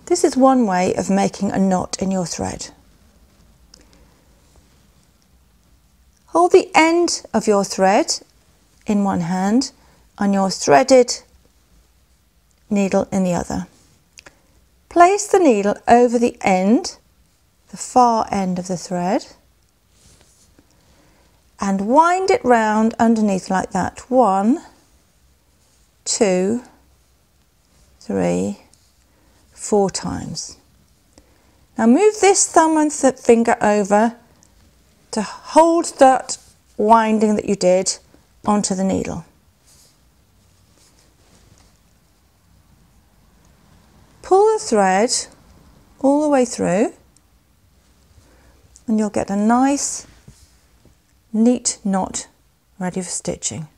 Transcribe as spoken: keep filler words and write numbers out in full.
This is one way of making a knot in your thread. Hold the end of your thread in one hand and your threaded needle in the other. Place the needle over the end, the far end of the thread, and wind it round underneath like that. One, two, three, four times. Now move this thumb and th finger over to hold that winding that you did onto the needle. Pull the thread all the way through and you'll get a nice neat knot ready for stitching.